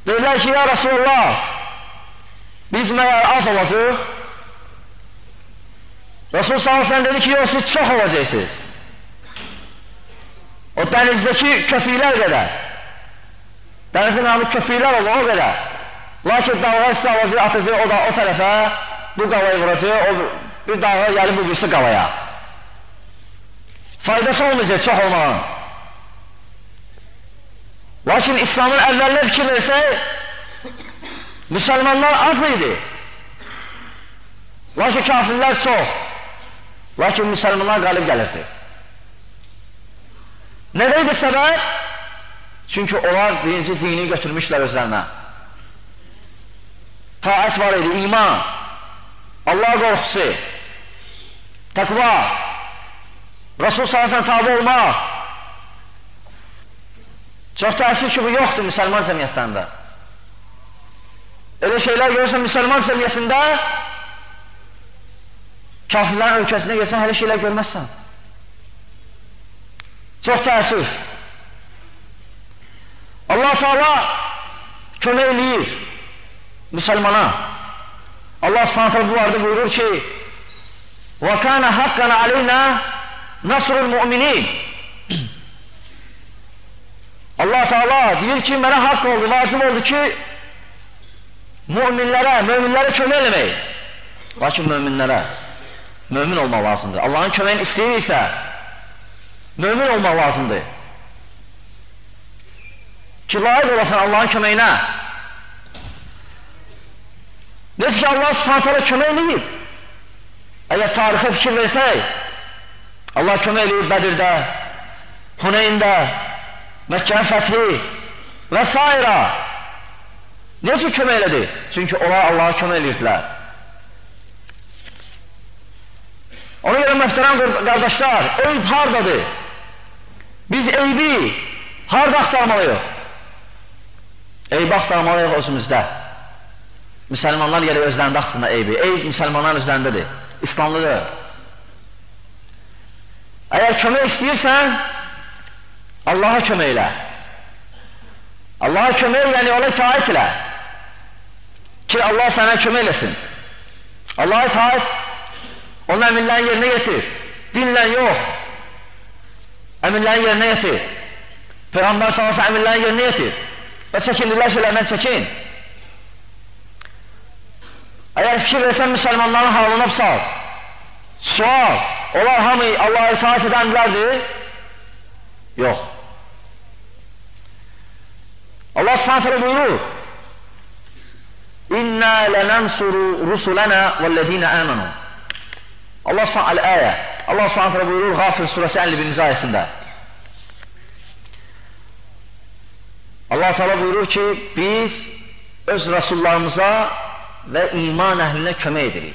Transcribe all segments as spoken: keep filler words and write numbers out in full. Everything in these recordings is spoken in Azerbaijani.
Deyirlər ki, ya Rasulullah, biz məyər az olacaq? Resul sallallahu aleyhi ve sellem dedi ki, yox, siz çox olacaqsınız. O dənizdəki köpüklər qədər, dənizin namı köpüklər olur, o qədər. Lakin dalğa sizi alacaq, atacaq o da o tərəfə, bu qalaya vuracaq, o bir dalğa gəlib bu birisi qalaya. Faydası olmayacaq çox olmağın. Lakin İslamın əvvəllər fikir versək, müsəlmanlar az idi. Lakin kafirlər çox. Lakin müsəlmanlar qalib gəlirdi. Nədəydi səbəb? Çünki onlar birinci dini götürmüşlər özlərinə. Taət var idi, iman, Allah qorxusu, təqva, Rasul sallallahu aleyhi ve sellem tabi olmaq. Çox təəssüf ki, bu yoxdur müsəlman cəmiyyətlərində. Elə şeylər görürsən müsəlman cəmiyyətində, kafirlərin ölkəsində gəlsən, hələ şeylər görməzsən. Çox təəssüf. Allah Teala kömək eləyir müsəlmana. Allah subhanətə bu arada buyurur ki, وَكَانَ حَقًّا عَلَيْنَا نَصْرُ الْمُؤْمِنِينَ. Allah Teala deyir ki, mənə haqq oldu, vacib oldu ki, müminlərə, möminlərə kömək eləmək. Lakin möminlərə, mömin olmaq lazımdır. Allahın köməyini istəyirsə, mömin olmaq lazımdır. Ki, layiq olasan Allahın köməyinə. Necə ki, Allah subhanətələ kömək eləyib. Əgər tarixə fikir versək, Allah kömək eləyib Bədirdə, Huneyndə, Məkkənin fəthi və s. Necə kömək elədi? Çünki onlar Allah'a kömək eləyirdilər. Ona görə möhtərəm qardaşlar, eyb hardadır? Biz eybi harada axtarmalıyıq? Eybi axtarmalıyıq özümüzdə. Müsəlmanlar gəlir özlərində axsında eybi. Eyb müsəlmanların özlərindədir. İslamlıdır. Əgər kömək istəyirsən, Allah'a kömək elə. Allah'a kömək yəni ona itaət elə. Ki Allah sənə kömək eləsin. Allah'a itaət, onun əmirlərin yerinə getir. Dinlə yox. Əmirlərin yerinə getir. Peyğəmbər sallallahu əmirlərin yerinə getir. Və çəkindirlər şeylərdən çəkin. Əgər fikir versən müsəlmanların halına sal. Sual, onlar hamı Allah'a itaət edənlərdir? Yox. Allah subhanətlə buyurur, İnnə lənənsuru rusulənə vəllədinə əmənu. Allah subhanətlə əyə, Allah subhanətlə buyurur Qafir surəsi əlli birinci ayəsində. Allah Teala buyurur ki, biz öz rəsullarımıza və iman əhlinə kömək edirik.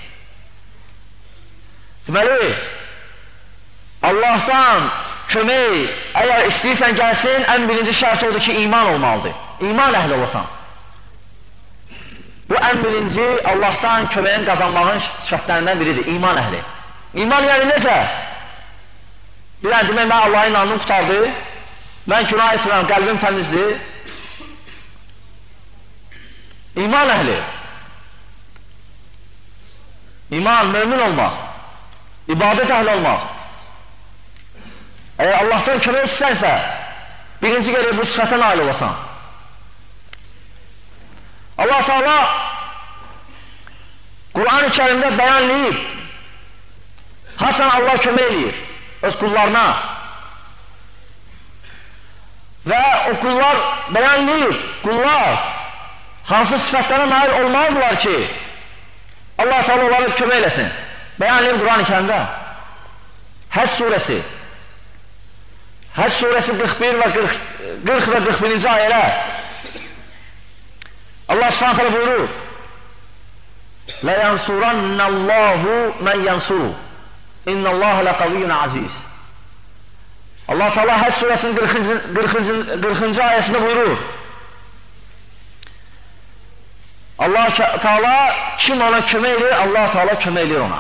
Deməli, Allahdan kömək, əgər istəyirsən gəlsin, ən birinci şərt odur ki, iman olmalıdır. İman əhli olasan. Bu ən birinci Allahdan köməyin qazanmağın şərtlərindən biridir, iman əhli. İman yəni necə? Bilən, demək, mən Allahın inanını qutardı, mən günah etmirəm, qəlbim təmizdir. İman əhli. İman, mömin olmaq, ibadət əhli olmaq. Əgər Allahdan kömək istərsə, birinci gəlir bu sifətə nail olasan. Allah Teala Quran-ı Kərimdə bəyanlayıb, hasən Allah kömək eləyir öz qullarına. Və o qullar bəyanlayıb, qullar hansı sifətlərə nail olmalıdırlar ki, Allah Teala onları kömək eləsin. Bəyanlayıb Quran-ı Kərimdə. Həc surəsi. Həc surəsi qırx bir və qırx və qırx birinci ayələr. Allah subhanətələ buyurur, لَيَنْصُرَنَّ مَنْ يَنْصُرُ اِنَّ اللّٰهَ لَقَوِيٌّ عَزِيزٌ. Allah Teala Həc surəsinin qırxıncı ayəsində buyurur, Allah Teala kim ona kömək edir, Allah Teala kömək edir ona.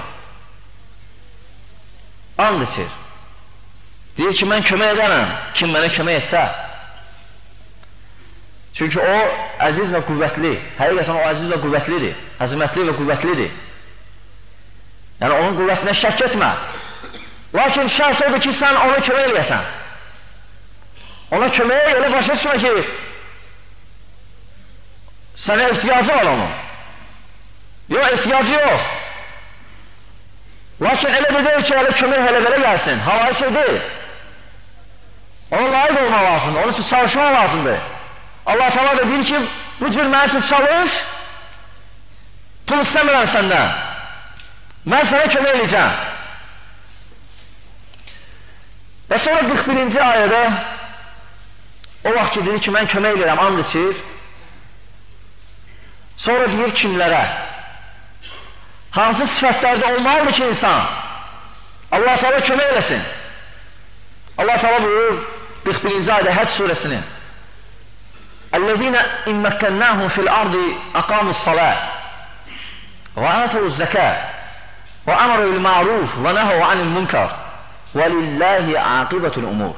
And içir. Deyir ki, mən kömək edərəm, kim mənə kömək etsə. Çünki o əziz və qüvvətli, həqiqətən o əziz və qüvvətlidir, əzimətli və qüvvətlidir. Yəni onun qüvvətinə şək etmə. Lakin şərt odur ki, sən ona kömək eləyəsən. Ona kömək elə başa düşmə ki, sənə ehtiyacı var onun. Yox, ehtiyacı yox. Lakin elə də deyil ki, elə kömək hələ belə gəlsin, havayı şey deyil. Ona layiq olmaq lazımdır, onun üçün çalışmaq lazımdır. Allah Teala da deyir ki, bu cür mənim üçün çalış, pul istəmirəm səndən. Mən sənə kömək eləyəcəm. Və sonra qırx birinci ayədə o vaxt ki, deyir ki, mən kömək eləyirəm, and içir. Sonra deyir kimlərə? Hansı sifətlərdə olmalıdır ki, insan Allah Teala kömək eləsin? Allah Teala buyurur qırx birinci ayədə Həcc surəsinin اَلَّذ۪ينَ اِنْ مَكَّنَّاهُمْ فِي الْأَرْضِ اَقَامُوا الصَّلَاةِ وَآتَوُا الزَّكَاةِ وَأَمَرُوا بِالْمَعْرُوفِ وَنَهَوْا عَنِ الْمُنْكَرِ وَلِلَّهِ عَاقِبَةُ الْأُمُورِ.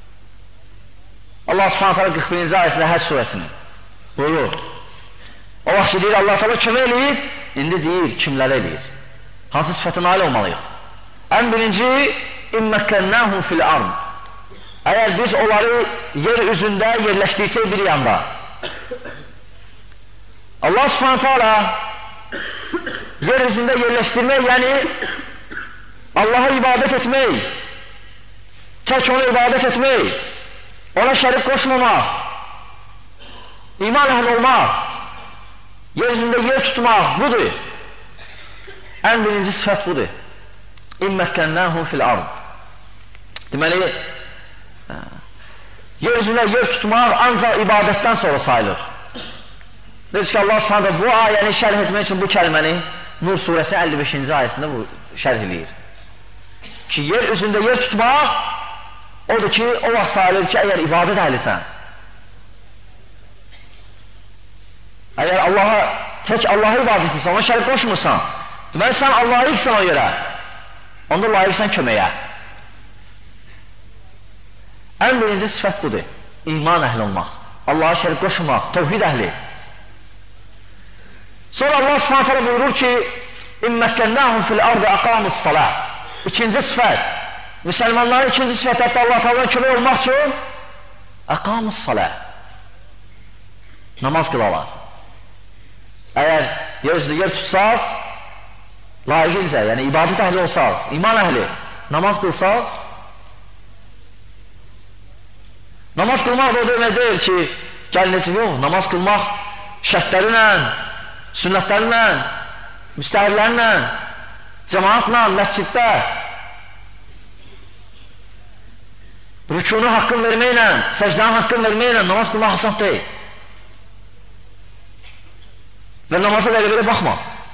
Allah Subhanahu Teala qırx birinci ayəsində Həcc surəsini buyurur. O vaxt ki, deyir Allah Teala kömək eləyir, indi deyir kimlərə eləyir? Hansı sifətə nail olmalıyıq? Ən birinci اِنْ مَكَّنَّاهُمْ فِي الْأَرْضِ. Əgər biz onları yer üzündə yerləşdirsək bir yanda, Allah Subhanahu Teala yer üzündə yerləşdirmək, yəni Allah'a ibadət etmək, tək ona ibadət etmək, ona şərik qoşmamaq, iman əhli olmaq, yer üzündə yer tutmaq, budur. Ən birinci sifət budur. اِنْ مَكَّنَّاهُمْ فِي الْأَرْضِ. Deməli, yer üzündə yer tutmaq ancaq ibadətdən sonra sayılır. Deyir ki, Allah Subhanahu bu ayəni şərh etmək üçün bu kəlməni Nur surəsi əlli beşinci ayəsində bu şərh edir. Ki, yer üzündə yer tutmaq odur ki, o vaxt sayılır ki, əgər ibadət əhlisən, əgər Allaha, tək Allaha ibadət etsən, ona şərik qoşmursan, deməli sən Allaha layiqsən o yerə, onda layiqsən köməyə. Ən birinci sifət budur, iman əhli olmaq, Allaha şərik qoşmaq, tövhid əhli. Sonra Allah Subhanahu Teala buyurur ki, اِنْ مَكَّنَّاهُمْ فِي الْأَرْضِ اَقَامُوا الصَّلَاةِ. İkinci sifət, Müslümanların ikinci sifəti hətta Allah Teala'dan kömək olmaq üçün اَقَامُوا الصَّلَاةِ. Namaz qılarlar. Əgər yer üzrə yer tutsaz, layiqincə, yəni ibadət əhli olsaz, iman əhli, namaz qılsaz, namaz qılmaq da o demək deyil ki, gəliniz yox, namaz qılmaq şərtlərlə, sünnətlərlə, müstəhirlərlə, cəmaatla, məsciddə, rükunu haqqın verməklə, səcdanın haqqın verməklə namaz qılmaq hasan deyil. Və namaza da belə baxma.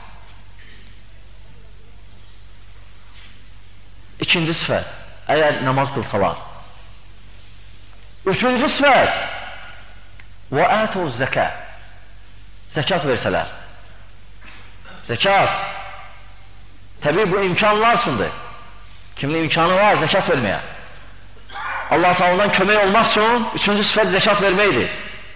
İkinci sifət, əgər namaz qılsalar. Üçüncü sifət, وَآتُوا الزَّكَاةِ. Zəkat versələr. Zəkat, təbii bu imkanlar sundur. Kimin imkanı var zəkat verməyə? Allah Teala'dan kömək olmaq üçün üçüncü sifət zəkat verməkdir.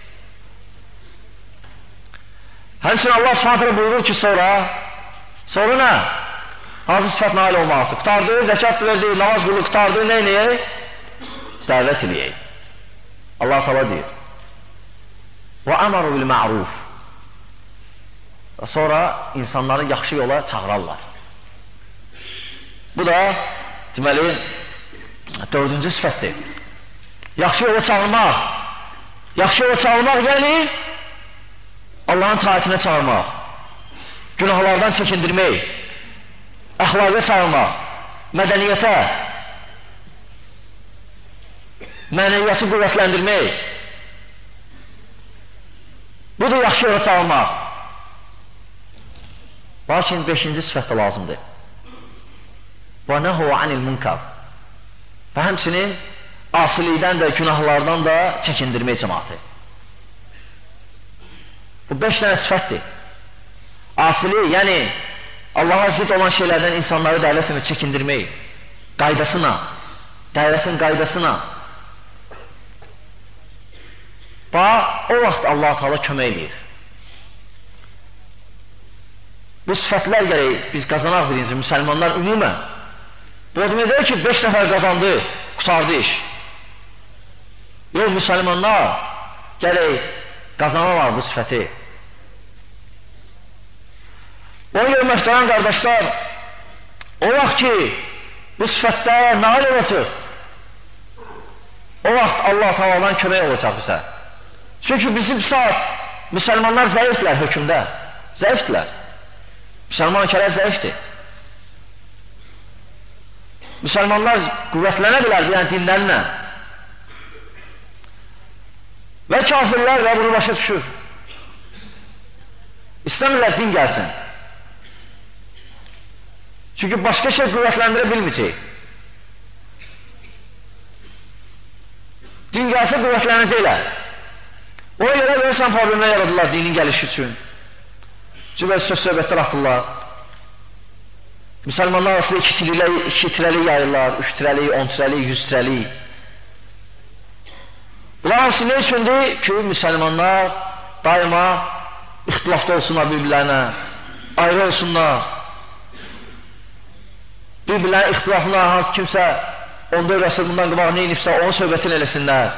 Həmçinin Allah Subhanahu buyurur ki, sonra, sonra nə? Hansı sifət nail olması? Qutardı, zəkat verdi, namaz qılı qutardı, nə eləyək? Dəvət eləyək. Allah Teala deyir. وَأَمَرُوا بِالْمَعْرُوفِ. Sonra insanları yaxşı yola çağırarlar. Bu da deməli dördüncü sifətdir. Yaxşı yola çağırmaq. Yaxşı yola çağırmaq yəni Allahın taatine çağırmaq, günahlardan çəkindirmək, əxlaqa çağırmaq, mədəniyyətə, mənəviyyatı qüvvətləndirmək. Bu da yaxşı yola çağırmaq. Lakin beşinci sifət də lazımdır. وَنَهُوا عَنِ الْمُنْكَرِ. Və həmçinin asilikdən də, günahlardan da çəkindirmək cəmaatı. Bu beş dənə sifətdir. Asili, yəni Allaha zid olan şeylərdən insanları dəvət etmək, çəkindirmək, qaydasına, dəvətin qaydasına. bax, o vaxt Allah Teala kömək eləyir. Bu sifətlər gərək biz qazanaq birinci, müsəlmanlar ümumən. Bu demək deyil ki, beş nəfər qazandı, qutardı iş. Yox, müsəlmanlar gərək qazanarlar bu sifəti. Ona görə möhtərəm qardaşlar, o vaxt ki, bu sifətlər nail olacaq, o vaxt Allah Teala'dan kömək olacaq bizə. Çünki bizim saat müsəlmanlar zəifdirlər hökmdə, zəifdirlər. Müsəlman-kələr zəifdir. Müsəlmanlar qüvvətlənə bilər deyən dinlərlə. Və kafirlər və bunu başa düşür. İstəmirlər din gəlsin. Çünki başqa şey qüvvətləndirə bilməyəcək. Din gəlsə qüvvətlənəcəklər. Ona görə görürsən problemlər yaradırlar dinin gəlişi üçün. Cübəl söz söhbətlər atırlar. Müsəlmanlar arasında iki tirəli, iki tirəli yayırlar, üç tirəli, on tirəli, yüz tirəli. Bunlar hamısı ne üçündür ki, müsəlmanlar daima ixtilafda olsunlar bir-birlərinə, ayrı olsunlar. Bir-birlərin ixtilafına hansı kimsə onda öyrəsə bundan qabaq ne inibsə onun söhbətin eləsinlər.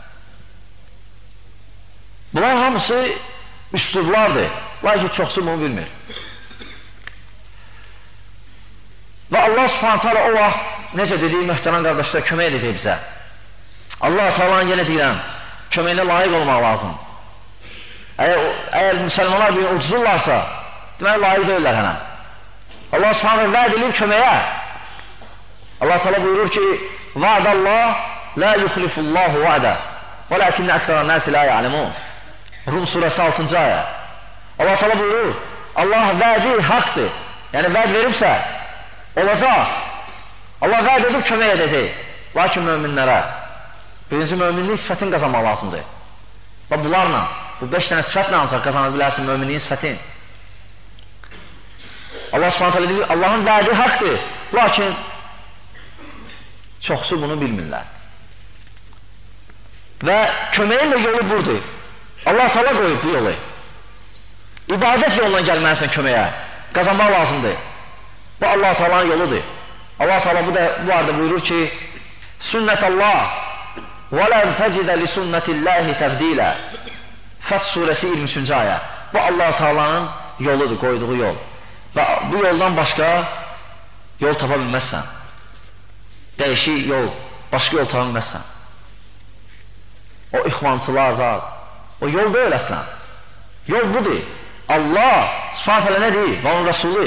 Bunlar hamısı üslublardır. Lakin çoxsu bunu bilmir. Və Allah subhanət hala o vaxt necə dediyi möhtərəm qardaşlar kömək edəcək bizə. Allah Teala'nın yenə deyirəm, köməyinə layiq olmaq lazım. Əgər, əgər müsəlmanlar bir ucuzurlarsa, demək layiq deyirlər hənə. Allah subhanət hala vəd edir köməyə. Allah Teala buyurur ki, Va'dallah la yuxlifullahu va'də və ləkinnə əksərən nəsi la ya'lemun. Rum surəsi altıncı ayə. Allah Teala buyurur, Allah vədi haqdır. Yəni vəd veribsə, olacaq. Allah vəd edib kömək edəcək. Lakin möminlərə birinci möminlik sifətin qazanmaq lazımdır. Və bunlarla, bu beş dənə sifətlə ancaq qazanır bilərsin möminliyin sifətin. Allah subhanət hələ deyir, Allahın vədi haqdır. Lakin çoxsu bunu bilmirlər. Və köməyin də yolu budur. Allah Teala qoyub bu yolu. İbadət yolundan gəlməlisən köməyə. Qazanmaq lazımdır. Bu Allah Teala'nın yoludur. Allah Teala bu da bu arada buyurur ki, Sünnətəllah وَلَنْ تَجِدَ لِسُنَّةِ اللّٰهِ تَبْدِيلًا Fəth surəsi iyirmi üçüncü ayə. Bu Allah Teala'nın yoludur, qoyduğu yol. Və bu yoldan başqa yol tapa bilməzsən. Dəyişik yol, başqa yol tapa bilməzsən. O ixvancılar zat, o yol deyil əslən. Yol budur. Allah subhanət hələ nə deyir? Və onun Rəsulü.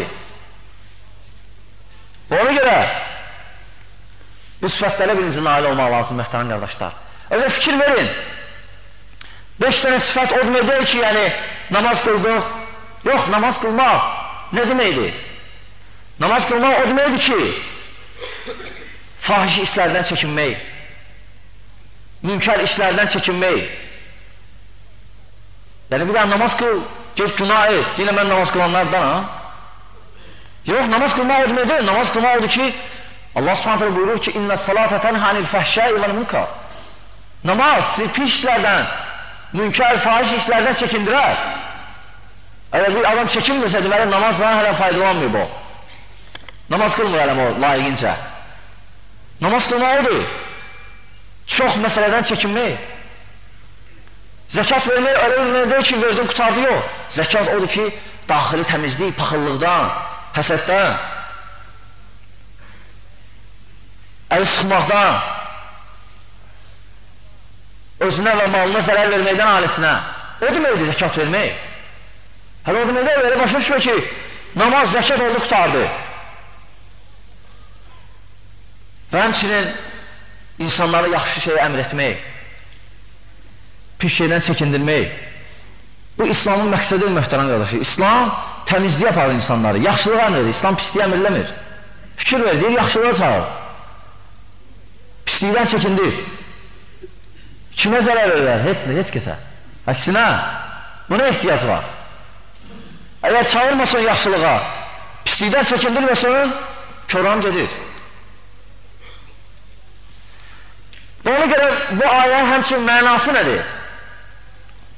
Ona görə bu sifətlərə birinci nail olmaq lazım, möhtərəm qardaşlar. Özə fikir verin. Beş dənə sifət o demək deyil ki, yəni namaz qıldıq. Yox, namaz qılmaq nə deməkdir? Namaz qılmaq o deməkdir ki, fahiş işlərdən çəkinmək, münkər işlərdən çəkinmək. Yəni bir dənə namaz qıl, get günah et, deyinə mən namaz qılanlardan, ha? Yox, namaz qılmaq o demək deyil, namaz qılmaq odur ki, Allah subhanətlə buyurur ki, İnnə salətə tənhanil fəhşəi vəl münkar. Namaz sizi pis işlərdən, münkər, fahiş işlərdən çəkindirər. Əgər bir adam çəkinmirsə, deməli, namazdan hələ faydalanmıyor bu. Namaz qılmır hələm o, layiqincə. Namaz qılmaq odur. Çox məsələdən çəkinmək. Zəkat vermək, öyle vermək deyil ki, verdin, qutardı yox. Zəkat odur ki, daxili təmizlik, paxıllıqdan, həsəddən, əli sıxmaqdan, özünə və malına zərər verməkdən ailəsinə. O deməkdir zəkat vermək. Hələ o deməkdir, elə başa düşmə ki, namaz zəkat oldu, qutardı. Və həmçinin insanlara yaxşı şeyə əmr etmək, pis şeydən çəkindirmək. Bu, İslamın məqsədi möhtərəm qardaşı. İslam təmizliyə aparır insanları, yaxşılığa əmr edir, İslam pisliyə əmrləmir. Fikir ver, deyir, yaxşılığa çağır. Pislikdən çəkindir. Kimə zərər verirlər? Heç nə, heç kəsə. Əksinə, buna ehtiyac var. Əgər çağırmasın yaxşılığa, pislikdən çəkindirməsin, köram gedir. Ona görə bu ayə həmçin mənası nədir?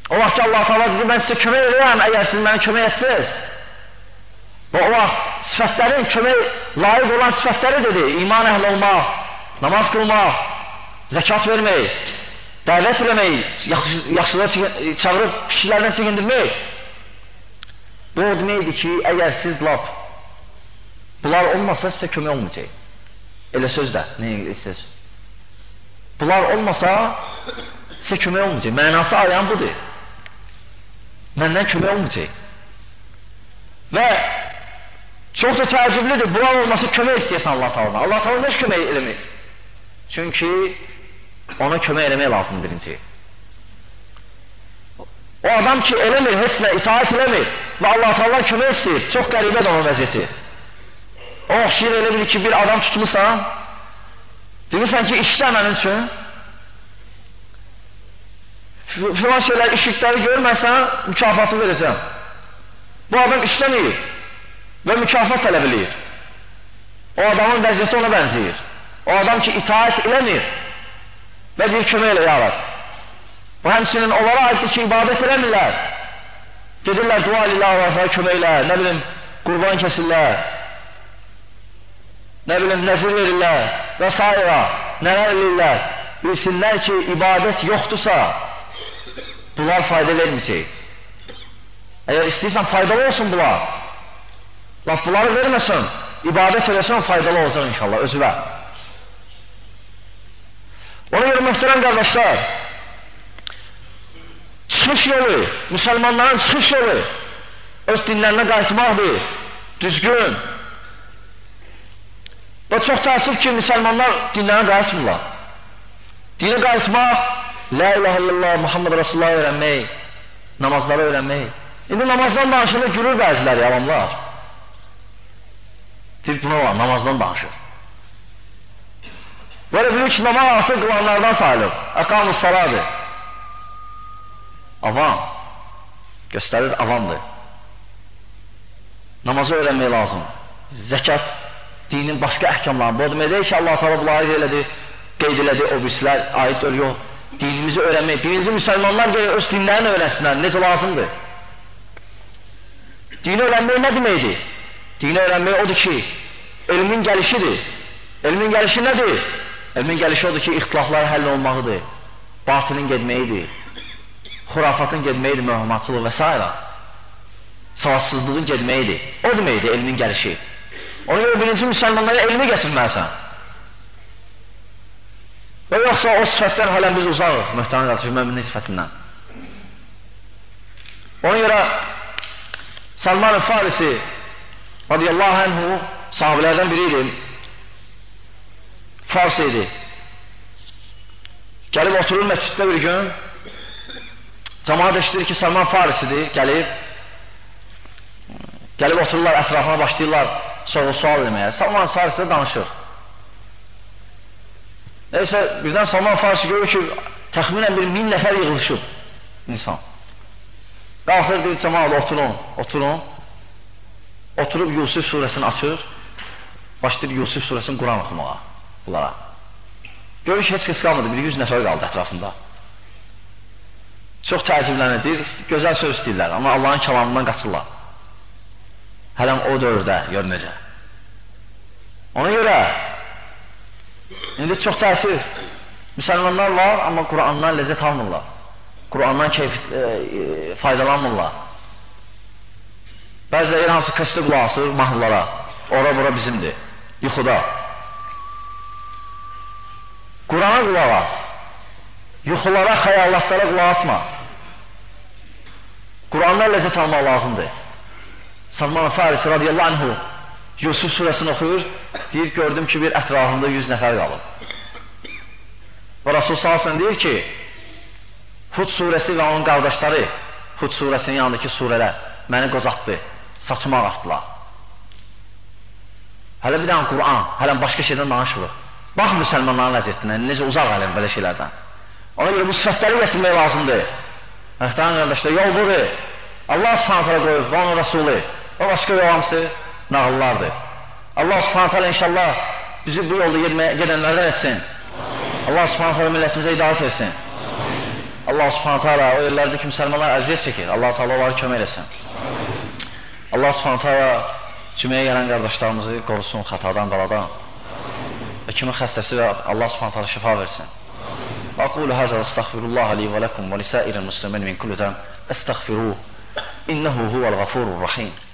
O vaxt ki Allah Teala dedi, mən sizə kömək edirəm, əgər siz mənə kömək etsiniz. Və o vaxt sifətlərin kömək layiq olan sifətləri dedi, iman əhli olmaq, namaz qılmaq, zəkat vermək, dəvət eləmək, yaxşılar çağırıb kişilərdən çəkindirmək. Bu o deməkdir ki, əgər siz lap bunlar olmasa sizə kömək olmayacaq. Elə sözdə, nə istəyirsiniz? Bunlar olmasa sizə kömək olmayacaq. Mənası ayan budur. Məndən kömək olmayacaq. Və çox da təəccüblüdür, bunlar olmasa kömək istəyəsən Allah Teala'dan. Allah Teala heç kömək eləmir. Çünki ona kömək eləmək lazım birinci. O adam ki eləmir, heç nə itaat eləmir və Allah Teala kömək istəyir. Çox qəribədir onun vəziyyəti. O şiir elə bilir ki, bir adam tutmuşsan, deyirsən ki, işlə mənim üçün, filan şeylər, işlikləri görməsən, mükafatı verəcəm. Bu adam işləməyir və mükafat tələb edir. O adamın vəziyyəti ona bənzəyir. O adam ki, itaat eləmir və deyir, kömək elə yarab. Bu həmçinin onlara aiddir ki, ibadət eləmirlər. Gedirlər, dua edirlər, Allah'a kömək elə, nə bilim, qurban kesirlər, nə bilim, nəzir verirlər və s. Nələr edirlər? Bilsinlər ki, ibadət yoxdursa, bunlar fayda verməyəcək. Əgər istəyirsən, faydalı olsun bunlar. Laf bunları verməsin, ibadət eləsən, faydalı olacaq inşallah, özüvə. Ona görə mühtərəm qardaşlar, çıxış yolu, müsəlmanların çıxış yolu, öz dinlərinə qayıtmaqdır, düzgün. Və çox təəssüf ki, müsəlmanlar dinlərinə qayıtmırlar. Dinə qayıtmaq, La ilahe illallah, Muhammed Rasulullah öyrənmək, namazları öyrənmək. İndi namazdan danışılır, gülür bəziləri, yalanlar. Deyir, buna var, namazdan danışır. Böyle bilir ki, namaz artıq qılanlardan sayılır. Əqam-ı saladır. Avam. Göstərir, avamdır. Namazı öyrənmək lazım. Zəkat, dinin başqa əhkamlarını. Bu demək deyil ki, Allah Teala bunları elədi, qeyd elədi, o birisilər aiddir, yox. Dinimizi öyrənmək. Birinci müsəlmanlar görə öz dinlərini öyrənsinlər, necə lazımdır. Dini öyrənmək nə deməkdir? Dini öyrənmək odur ki, elmin gəlişidir. Elmin gəlişi nədir? Elmin gəlişi odur ki, ixtilaflar həll olmağıdır, batilin gedməyidir, xurafatın gedməyidir, mühəmmatçılıq və s. Savadsızlığın gedməyidir. O deməkdir elmin gəlişi. Ona görə birinci müsəlmanlara elmi gətirməlisən. Və yoxsa o sifətdən hələn biz uzağıq, möhtəmə qarşı, möminin sifətindən. Ona görə Salman-ı Farisi radiyallahu anhu sahabilərdən biriydi, Fars idi. Gəlib oturur məsciddə bir gün, cəmaat eşidir ki, Salman Farisidir, gəlib, gəlib otururlar, ətrafına başlayırlar, soru-sual deməyə. Salman Farisi də danışır. Neysə, birdən Salman Farisi görür ki, təxminən bir min nəfər yığılışıb insan. Qalxır, deyir, cəmaat, oturun, oturun. Oturub Yusuf surəsini açır, başlayır Yusuf surəsini Quran oxumağa bunlara. Görür ki, heç kəs qalmadı, bir yüz nəfər qaldı ətrafında. Çox təəccüblənir, deyir, gözəl söz istəyirlər, amma Allahın kəlamından qaçırlar. Hələm o dövrdə, gör necə. Ona görə, indi çox təəssüf, müsəlmanlar var, amma Qurandan ləzzət almırlar. Qurandan keyf, e, e, faydalanmırlar. Bəziləri hansı kəsdə qulaq asır mahnılara, ora-bura bizimdir, yuxuda. Qurana qulaq as, yuxulara, xəyallatlara qulaq asma. Qurandan ləzzət almaq lazımdır. Salman-ı Farisi radiyallahu anhu Yusuf surəsini oxuyur, deyir, gördüm ki, bir ətrafında yüz nəfər qalıb. Və Rasul sallallahu deyir ki, Hud surəsi və onun qardaşları, Hud surəsinin yanındakı surələr məni qocatdı, saçımı ağartdılar. Hələ bir dənə Quran, hələ başqa şeydən danışmır. Bax müsəlmanların vəziyyətinə, necə uzaq ələm belə şeylərdən. Ona görə bu sifətləri gətirmək lazımdır. Məhtəmin qardaşlar, yol budur. Allah subhanətələ qoyub, və onun Rasulü, o başqa yol hamısı nağıllardır. Allah subhanətələ inşallah bizi bu yolda gedənlərdən etsin. Allah subhanətələ millətimizə idarət etsin. Allah subhanahu teala o yerlərdəki müsəlmanlar əziyyət çəkir. Allah teala onları kömək eləsin. Allah subhanahu teala cüməyə gələn qardaşlarımızı qorusun xatadan, qaladan. Və kimin xəstəsi və Allah subhanahu teala şifa versin. Və aqulu həzə və estəğfirullah li və ləkum və lisəiril muslimin min kulli zəm. Estəğfiruh. İnnehu huvəl ğafurur rahim.